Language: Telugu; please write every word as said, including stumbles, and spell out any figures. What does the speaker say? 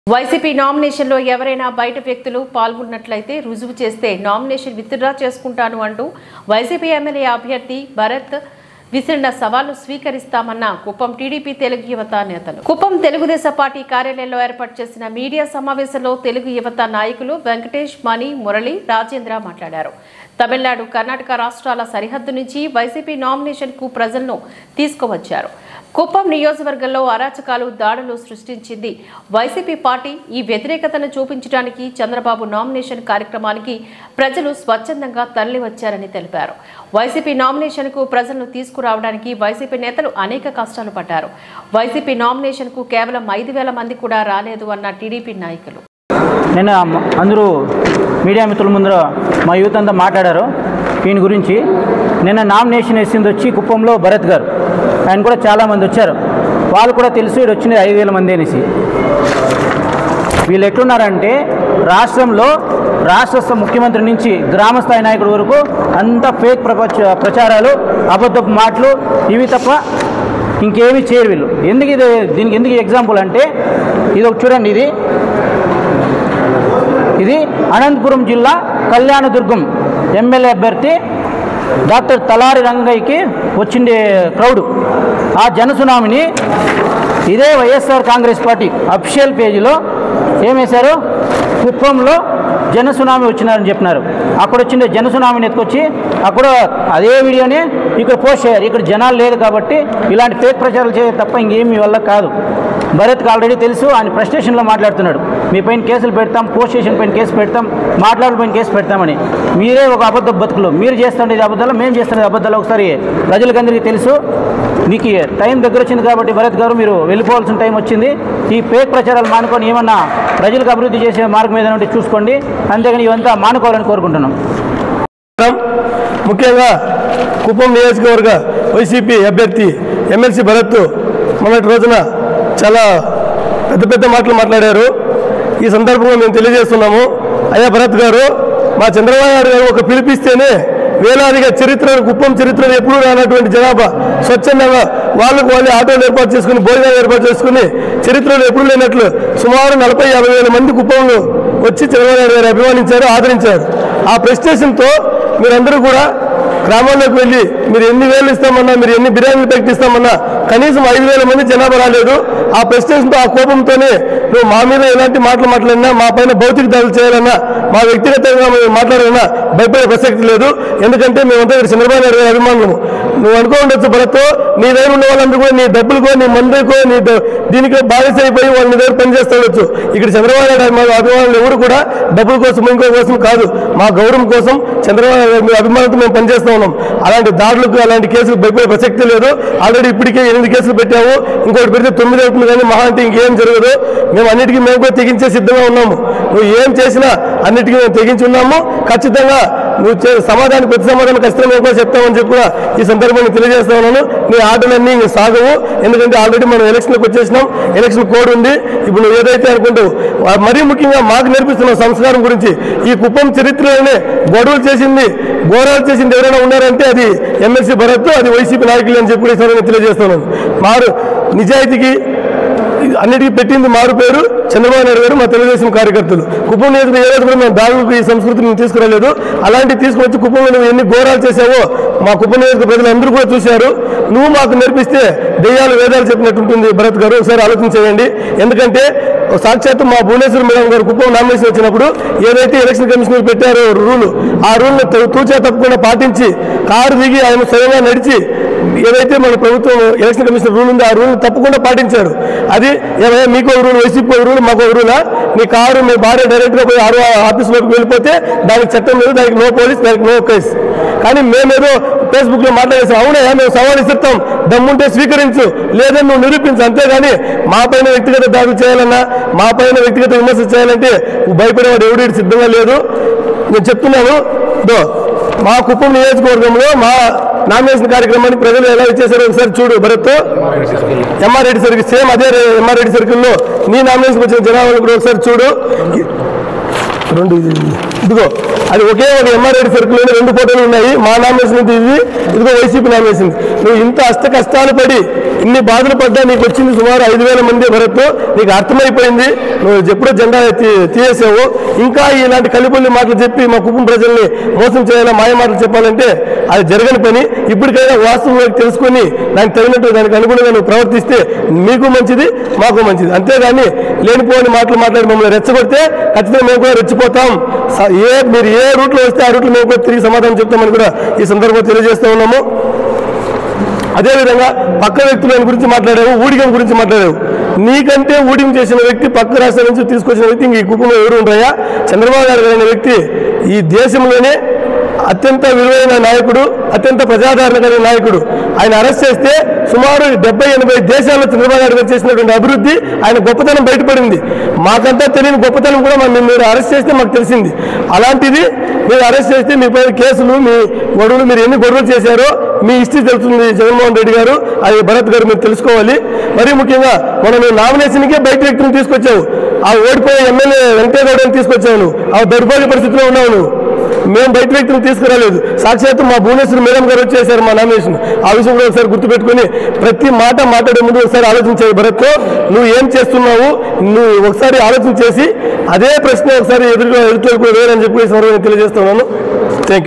వైసీపీ నామినేషన్లో ఎవరైనా బయట వ్యక్తులు పాల్గొన్నట్లయితే రుజువు చేస్తే నామినేషన్ విత్డ్రా చేసుకుంటాను అంటూ వైసీపీ ఎమ్మెల్యే అభ్యర్థి భరత్ విసిరిన సవాలు స్వీకరిస్తామన్న కుప్పం టీడీపీ తెలుగు యువత నేతలు. కుప్పం తెలుగుదేశం పార్టీ కార్యాలయంలో ఏర్పాటు చేసిన మీడియా సమావేశంలో తెలుగు యువత నాయకులు వెంకటేష్, మణి, మురళి, రాజేంద్ర మాట్లాడారు. తమిళనాడు, కర్ణాటక రాష్ట్రాల సరిహద్దు నుంచి వైసీపీ నామినేషన్ కు ప్రజలను తీసుకువచ్చారు. కుప్పం నియోజకవర్గంలో అరాచకాలు, దాడులు సృష్టించింది వైసీపీ పార్టీ. ఈ వ్యతిరేకతను చూపించడానికి చంద్రబాబు నామినేషన్ కార్యక్రమానికి ప్రజలు స్వచ్ఛందంగా తరలివచ్చారని తెలిపారు. వైసీపీ నామినేషన్ కు ప్రజలను తీసుకురావడానికి వైసీపీ నేతలు అనేక కష్టాలు పడ్డారు. వైసీపీ నామినేషన్ కు కేవలం ఐదు వేల మంది కూడా రాలేదు అన్న టీడీపీ నాయకులు. నిన్న అందరూ మీడియా మిత్రుల ముందర మా యూత్ అంతా మాట్లాడారు దీని గురించి. నిన్న నామినేషన్ వేసింది వచ్చి కుప్పంలో భరత్ గారు, ఆయన కూడా చాలామంది వచ్చారు. వాళ్ళు కూడా తెలుసు ఇక్కడ వచ్చినది ఐదు వేల మంది అనేసి. వీళ్ళు ఎట్లున్నారంటే రాష్ట్రంలో రాష్ట్ర ముఖ్యమంత్రి నుంచి గ్రామ స్థాయి నాయకుడి వరకు అంతా ఫేక్ ప్రపంచ ప్రచారాలు, అబద్ధపు మాటలు, ఇవి తప్ప ఇంకేమీ చేయరు వీళ్ళు. ఎందుకు ఇది దీనికి ఎందుకు ఎగ్జాంపుల్ అంటే ఇది ఒక చూడండి. ఇది ఇది అనంతపురం జిల్లా కళ్యాణదుర్గం ఎమ్మెల్యే అభ్యర్థి డాక్టర్ తలారి రంగయ్యకి వచ్చిండే క్రౌడు. ఆ జనసునామిని ఇదే వైఎస్ఆర్ కాంగ్రెస్ పార్టీ అఫీషియల్ పేజీలో ఏమేశారు, కుప్పంలో జనసునామీ వచ్చినారని చెప్పినారు. అక్కడ వచ్చిండే జనసునామీని ఎత్తుకొచ్చి అక్కడ అదే వీడియోని ఇక్కడ పోస్ట్ చేయాలి. ఇక్కడ జనాలు లేదు కాబట్టి ఇలాంటి ఫేక్ ప్రచారాలు చేయ తప్ప ఇంకేమీ వల్ల కాదు. భరత్కి ఆల్రెడీ తెలుసు, ఆయన ఫ్రస్ట్రేషన్లో మాట్లాడుతున్నాడు. మీ పైన కేసులు పెడతాం, పోస్ట్ స్టేషన్ పైన కేసు పెడతాం, మాట్లాడే పైన కేసు పెడతామని. మీరే ఒక అబద్ధ బతుకులు, మీరు చేస్తుండేది అబద్ధాలు, మేము చేస్తున్నది అబద్ధాలు. ఒకసారి ప్రజలకందరికీ తెలుసు. మీకు టైం దగ్గర వచ్చింది కాబట్టి భరత్ గారు మీరు వెళ్ళిపోవాల్సిన టైం వచ్చింది. ఈ ఫేక్ ప్రచారాలు మానుకొని ఏమన్నా ప్రజలకు అభివృద్ధి చేసే మార్గం ఏదైనా ఉంటే చూసుకోండి. అంతేగాని ఇవంతా మానుకోవాలని కోరుకుంటున్నాం. ముఖ్యంగా కుప్పం నియోజకవర్గ వైసీపీ అభ్యర్థి ఎమ్మెల్సీ భరత్ మొన్నటి రోజున చాలా పెద్ద పెద్ద మాటలు మాట్లాడారు. ఈ సందర్భంగా మేము తెలియజేస్తున్నాము, అయ్యా భరత్ గారు, మా చంద్రబాబు నాయుడు గారు ఒక పిలిపిస్తేనే వేలాదిగా చరిత్రను, కుప్పం చరిత్రను ఎప్పుడూ రానటువంటి జనాభా స్వచ్ఛందంగా వాళ్ళకు వాళ్ళు ఆటోలు ఏర్పాటు చేసుకుని, భోజనాలు ఏర్పాటు చేసుకుని, చరిత్రలో ఎప్పుడు లేనట్లు సుమారు నలభై యాభై వేల మంది కుప్పంలో వచ్చి చంద్రబాబు నాయుడు గారు అభిమానించారు, ఆదరించారు. ఆ ప్రెస్టేషన్తో మీరందరూ కూడా గ్రామాల్లోకి వెళ్ళి మీరు ఎన్ని వేలు ఇస్తామన్నా, మీరు ఎన్ని బిర్యానీలు ప్రకటిస్తామన్నా కనీసం ఐదు వేల మంది జనాభా రాలేదు. ఆ ప్రెస్టేషన్తో, ఆ కోపంతోనే నువ్వు మా మీద ఎలాంటి మాటలు మాట్లాడినా, మా పైన భౌతిక దాడులు చేయాలన్నా, మా వ్యక్తిగతంగా మాట్లాడాలన్నా భయపడే ప్రసక్తి లేదు. ఎందుకంటే మేమంతా ఇక్కడ చంద్రబాబు నాయుడు గారి అభిమానులము. నువ్వు అనుకో ఉండొచ్చు భరత్, నీ దగ్గర ఉన్న వాళ్ళందరూ కూడా నీ డబ్బులకో, నీ మందుకో, నీ దీనికో బానిస అయిపోయి వాళ్ళు నీ దగ్గర పనిచేస్తూ ఉండొచ్చు. ఇక్కడ చంద్రబాబు నాయుడు మా అభిమానులు ఎవరు కూడా డబ్బుల కోసం, ఇంకో కోసం కాదు, మా గౌరవం కోసం చంద్రబాబు నాయుడు అభిమానులతో మేము పనిచేస్తూ ఉన్నాం. అలాంటి దాడులకు, అలాంటి కేసులు భయపడే ప్రసక్తి లేదు. ఆల్రెడీ ఇప్పటికే ఎనిమిది కేసులు పెట్టాము, ఇంకోటి పెడితే తొమ్మిది అవుతుంది. కానీ మహా అంటే ఇంకేం జరగదు. మేము అన్నిటికీ మేము కూడా తెగించే సిద్ధంగా ఉన్నాము. నువ్వు ఏం చేసినా అన్నిటికీ మేము తెగించి ఉన్నాము. ఖచ్చితంగా నువ్వు సమాధానం, ప్రతి సమాధానం ఖచ్చితంగా మేము కూడా చెప్తామని చెప్పి కూడా ఈ సందర్భంగా తెలియజేస్తా ఉన్నాను. నీ ఆటలన్నీ ఇంక సాగవు. ఎందుకంటే ఆల్రెడీ మనం ఎలక్షన్లకు వచ్చేసినాం, ఎలక్షన్ కోడ్ ఉంది. ఇప్పుడు నువ్వు ఏదైతే అనుకుంటావు, మరీ ముఖ్యంగా మాకు నేర్పిస్తున్న సంస్కారం గురించి, ఈ కుప్పం చరిత్రలోనే గొడవలు చేసింది, ఘోరాలు చేసింది ఎవరైనా ఉన్నారంటే అది ఎమ్మెల్సీ భరత్, అది వైసీపీ నాయకులు అని చెప్పి కూడా తెలియజేస్తున్నాను. మారు నిజాయితీకి అన్నిటికీ పెట్టింది మారు పేరు చంద్రబాబు నాయుడు గారు, మా తెలుగుదేశం కార్యకర్తలు. కుప్పం నియోజకవర్గం ఏ రోజు కూడా మేము దాడులకు ఈ సంస్కృతిని తీసుకురాలేదు. అలాంటివి తీసుకొచ్చి కుప్పంలో నువ్వు ఎన్ని ఘోరాలు చేసావో మా కుప్పం నియోజకవర్గ ప్రజలందరూ కూడా చూశారు. నువ్వు మాకు నేర్పిస్తే దెయ్యాలు వేదాలు చెప్పినట్టు ఉంటుంది భరత్ గారు. ఒకసారి ఆలోచన చేయండి. ఎందుకంటే సాక్షాత్తు మా భువనేశ్వర్ మేడం గారు కుప్పం నామినేషన్ వచ్చినప్పుడు ఏదైతే ఎలక్షన్ కమిషనర్ పెట్టారో రూలు, ఆ రూల్ని తూచా తప్పకుండా పాటించి కారు దిగి ఆయన స్వయంగా నడిచి ఏదైతే మన ప్రభుత్వం ఎలక్షన్ కమిషన్ రూల్ ఉందో ఆ రూల్ని తప్పకుండా పాటించాడు. అది ఏమైనా మీకు ఒక రూల్, వైసీపీ ఒక రూల్, మాకు ఒక రూలా? మీ కారు, మీ భార్య డైరెక్ట్గా పోయి ఆరు ఆఫీసులోకి వెళ్ళిపోతే దానికి చట్టం లేదు, దానికి నో పోలీస్, దానికి నో కేసు. కానీ మేమేదో ఫేస్బుక్లో మాట్లాడేసాం. అవునయా, మేము సవాల్ ఇస్తాం, దమ్ముంటే స్వీకరించు, లేదని నువ్వు నిరూపించు. అంతేగాని మా పైన వ్యక్తిగత దాడులు చేయాలన్నా, మా పైన వ్యక్తిగత విమర్శ చేయాలంటే భయపడేవాడు ఎవడు సిద్ధంగా లేదు. నేను చెప్తున్నాను, మా కుప్పం నియోజకవర్గంలో మా నామినేషన్ కార్యక్రమాన్ని ప్రజలు ఎలా ఇచ్చేసారో ఒకసారి చూడు Bharat. MR Reddy circle, same అదే ఎంఆర్ రెడ్డి సర్కిల్లో నీ నామినేషన్ వచ్చిన జనాభాలు కూడా ఒకసారి చూడు. రెండు ఇదిగో అది ఒకే ఒక ఎంఆర్ఐడి సర్కిల్లోనే రెండు ఫోటోలు ఉన్నాయి. మా నామినేషన్ ఇది, ఇదిగో వైసీపీ నామినేషన్. నువ్వు ఇంత అష్ట కష్టాలు పడి ఇన్ని బాధలు పడ్డా నీకు వచ్చింది సుమారు ఐదు వేల మంది భరత్. నీకు అర్థమైపోయింది, నువ్వు ఎప్పుడో జెండా తీసేసావు. ఇంకా ఇలాంటి కలిపొల్లి మాటలు చెప్పి మా కుటుంబ ప్రజల్ని మోసం చేయాలా, మాయ మాటలు చెప్పాలంటే అది జరగని పని. ఇప్పటికైనా వాస్తవం తెలుసుకొని దానికి తగినట్టు దానికి అనుగుణంగా నువ్వు ప్రవర్తిస్తే మీకు మంచిది, మాకు మంచిది. అంతేగాని లేనిపోని మాటలు మాట్లాడి మమ్మల్ని రెచ్చగొడితే ఖచ్చితంగా మేము కూడా రెచ్చిపోతాం. ఏ మీరు ఏ రూట్లో వస్తే ఆ రూట్లో మేము కూడా తిరిగి సమాధానం చెప్తామని కూడా ఈ సందర్భంగా తెలియజేస్తూ ఉన్నాము. అదేవిధంగా పక్క వ్యక్తుల గురించి మాట్లాడావు, ఊడిగం గురించి మాట్లాడావు. నీకంటే ఊడిగం చేసిన వ్యక్తి పక్క రాష్ట్రాల నుంచి తీసుకొచ్చిన వ్యక్తి ఇంక ఈ కుటుంబంలో ఎవరు ఉంటాయా? చంద్రబాబు నాయుడు అనే వ్యక్తి ఈ దేశంలోనే అత్యంత విలువైన నాయకుడు, అత్యంత ప్రజాదరణ కలిగిన నాయకుడు. ఆయన అరెస్ట్ చేస్తే సుమారు డెబ్బై ఎనభై దేశాల్లో చంద్రబాబు నాయుడు గారు చేసినటువంటి అభివృద్ధి, ఆయన గొప్పతనం బయటపడింది. మాకంతా తెలియని గొప్పతనం కూడా మనం మీరు అరెస్ట్ చేస్తే మాకు తెలిసింది. అలాంటిది మీరు అరెస్ట్ చేస్తే మీ పైన కేసులు, మీ గొడవలు, మీరు ఎన్ని గొడవలు చేశారో మీ హిస్టరీ తెలుస్తుంది జగన్మోహన్ రెడ్డి గారు, అది భరత్ గారు మీరు తెలుసుకోవాలి. మరీ ముఖ్యంగా మనం నామినేషన్కే బయట వ్యక్తిని తీసుకొచ్చావు. ఆ ఓడిపోయే ఎమ్మెల్యే వెంకటేగౌడని తీసుకొచ్చావు. ఆ దౌర్భాగ్య పరిస్థితిలో ఉన్నావు నువ్వు. మేము బయట వ్యక్తిని తీసుకురాలేదు. సాక్షాత్తు మా భువనేశ్వర్ మేడం గారు వచ్చేసారు మా నామినేషన్. ఆ విషయం కూడా ఒకసారి గుర్తుపెట్టుకుని ప్రతి మాట మాట్లాడే ముందు ఒకసారి ఆలోచించాయి. భరత్, నువ్వు ఏం చేస్తున్నావు, నువ్వు ఒకసారి ఆలోచన చేసి అదే ప్రశ్న ఒకసారి ఎదురుగా ఎదుర్కొని వేరని చెప్పి తెలియజేస్తున్నాను.